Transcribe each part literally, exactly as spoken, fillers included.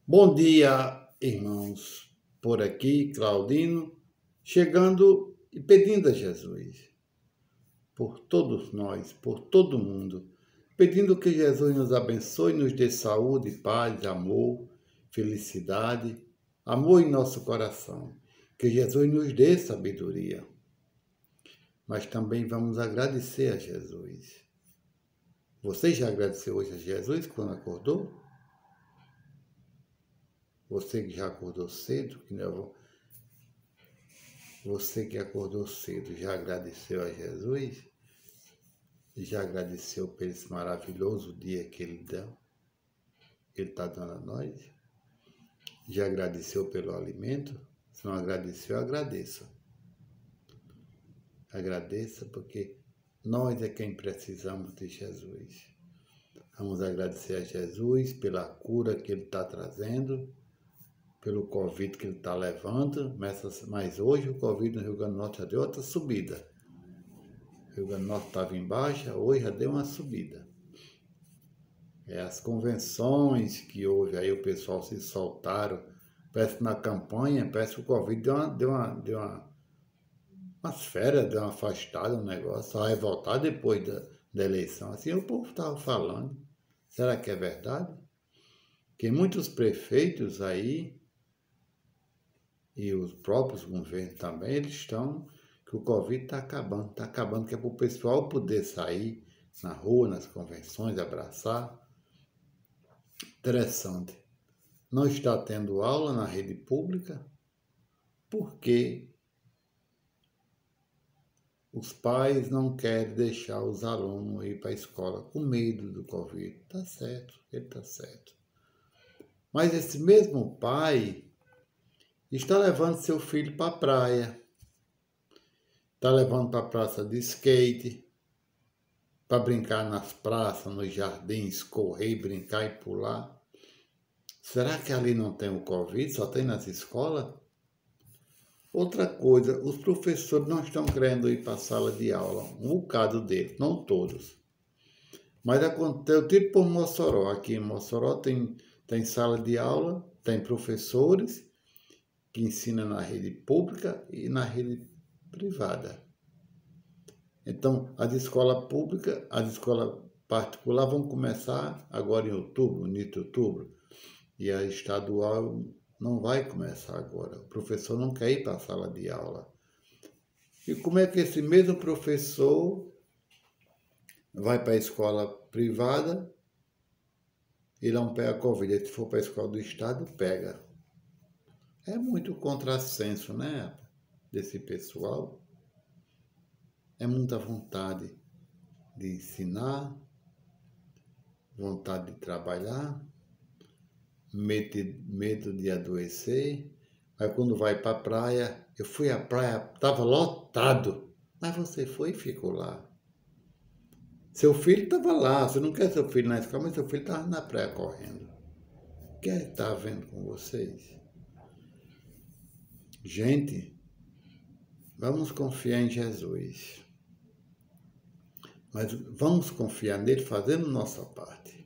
Bom dia, irmãos. Por aqui, Claudino, chegando e pedindo a Jesus, por todos nós, por todo mundo, pedindo que Jesus nos abençoe, nos dê saúde, paz, amor, felicidade, amor em nosso coração. Que Jesus nos dê sabedoria. Mas também vamos agradecer a Jesus. Você já agradeceu hoje a Jesus quando acordou? Você que já acordou cedo, que não, você que acordou cedo, já agradeceu a Jesus? Já agradeceu por esse maravilhoso dia que Ele deu? Ele está dando a nós? Já agradeceu pelo alimento? Se não agradeceu, agradeça. Agradeça porque nós é quem precisamos de Jesus. Vamos agradecer a Jesus pela cura que Ele está trazendo, pelo Covid que Ele está levando, mas hoje o Covid no Rio Grande do Norte já deu outra subida. O Rio Grande do Norte estava em baixa, hoje já deu uma subida. É, as convenções que houve, aí o pessoal se soltaram, parece que na campanha, parece que o Covid deu uma, deu uma, deu uma, umas férias, deu uma afastada, um negócio, só vai voltar depois da, da eleição. Assim o povo estava falando. Será que é verdade? Que muitos prefeitos aí, e os próprios governos também, eles estão, que o Covid está acabando, está acabando, que é para o pessoal poder sair na rua, nas convenções, abraçar. Interessante. Não está tendo aula na rede pública porque os pais não querem deixar os alunos ir para a escola com medo do Covid. Está certo, ele está certo. Mas esse mesmo pai está levando seu filho para a praia, está levando para a praça de skate, para brincar nas praças, nos jardins, correr, brincar e pular. Será que ali não tem o Covid, só tem nas escolas? Outra coisa, os professores não estão querendo ir para a sala de aula, um bocado deles, não todos. Mas aconteceu tipo por Mossoró, aqui em Mossoró tem, tem sala de aula, tem professores que ensinam na rede pública e na rede privada. Então, as escolas públicas, as escolas particulares vão começar agora em outubro, início de outubro, e a estadual não vai começar agora. O professor não quer ir para a sala de aula. E como é que esse mesmo professor vai para a escola privada e não pega Covid? Se for para a escola do Estado, pega. É muito contrassenso, né? Desse pessoal. É muita vontade de ensinar, vontade de trabalhar, medo de adoecer. Aí quando vai para a praia, eu fui à praia, estava lotado, mas você foi e ficou lá. Seu filho estava lá, você não quer seu filho na escola, mas seu filho estava na praia correndo. O que é que está vendo com vocês? Gente, vamos confiar em Jesus. Mas vamos confiar nele fazendo nossa parte.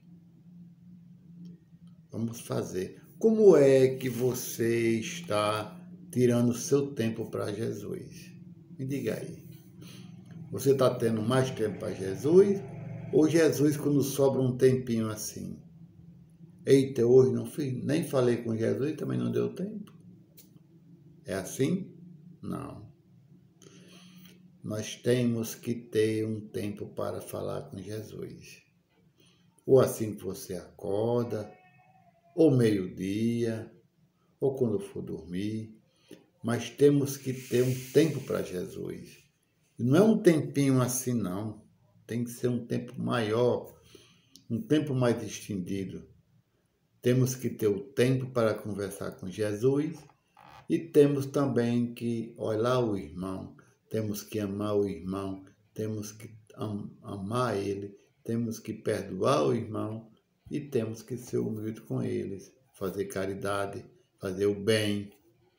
Vamos fazer. Como é que você está tirando o seu tempo para Jesus? Me diga aí. Você está tendo mais tempo para Jesus? Ou Jesus, quando sobra um tempinho assim? Eita, hoje não fiz, nem falei com Jesus e também não deu tempo. É assim? Não. Nós temos que ter um tempo para falar com Jesus. Ou assim que você acorda, ou meio-dia, ou quando for dormir. Mas temos que ter um tempo para Jesus. Não é um tempinho assim, não. Tem que ser um tempo maior, um tempo mais estendido. Temos que ter o tempo para conversar com Jesus e temos também que olhar o irmão, temos que amar o irmão, temos que am- amar ele, temos que perdoar o irmão e temos que ser humilde com eles, fazer caridade, fazer o bem.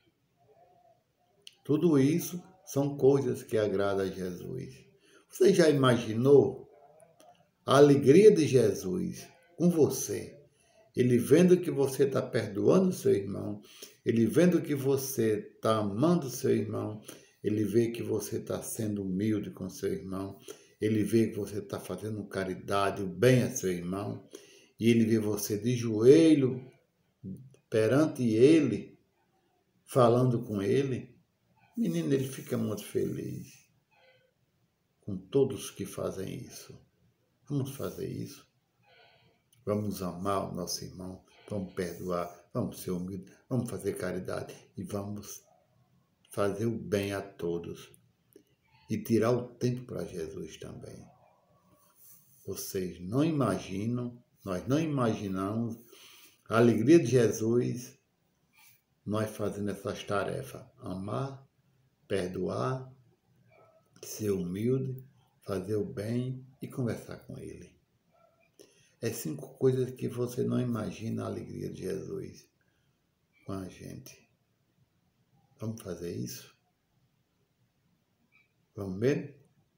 Tudo isso são coisas que agradam a Jesus. Você já imaginou a alegria de Jesus com você Ele vendo que você está perdoando o seu irmão, ele vendo que você está amando o seu irmão, ele vê que você está sendo humilde com o seu irmão, ele vê que você está fazendo caridade, o bem a seu irmão, e ele vê você de joelho perante ele, falando com ele. Menino, ele fica muito feliz com todos que fazem isso. Vamos fazer isso. Vamos amar o nosso irmão, vamos perdoar, vamos ser humildes, vamos fazer caridade e vamos fazer o bem a todos. E tirar o tempo para Jesus também. Vocês não imaginam, nós não imaginamos a alegria de Jesus nós fazendo essas tarefas. Amar, perdoar, ser humilde, fazer o bem e conversar com Ele. É cinco coisas que você não imagina a alegria de Jesus com a gente. Vamos fazer isso? Vamos mesmo?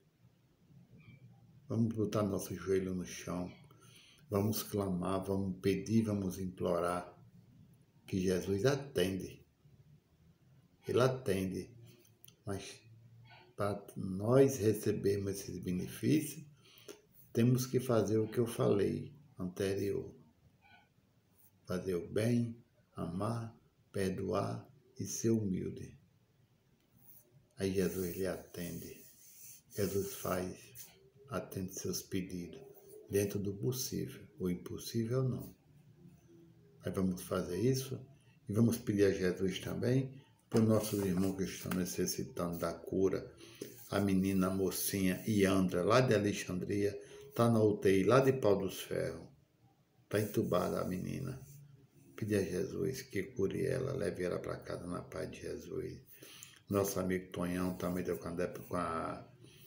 Vamos botar nosso joelho no chão. Vamos clamar, vamos pedir, vamos implorar. Que Jesus atende. Ele atende. Mas para nós recebermos esses benefícios, temos que fazer o que eu falei anterior. Fazer o bem, amar, perdoar e ser humilde. Aí Jesus lhe atende. Jesus faz, atende seus pedidos, dentro do possível. O impossível não. Aí vamos fazer isso e vamos pedir a Jesus também para os nossos irmãos que estão necessitando da cura. A menina, a mocinha Iandra, lá de Alexandria, está na U T I, lá de Pau dos Ferros. Está entubada a menina. Pedir a Jesus que cure ela, leve ela para casa na paz de Jesus. Nosso amigo Tonhão também está com a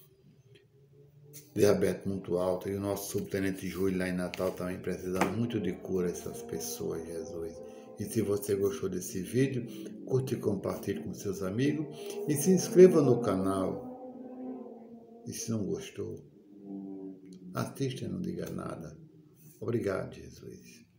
diabetes muito alta. E o nosso subtenente Júlio lá em Natal também precisando muito de cura essas pessoas, Jesus. E se você gostou desse vídeo, curte e compartilhe com seus amigos. E se inscreva no canal. E se não gostou, assista e não diga nada. Obrigado, Jesus.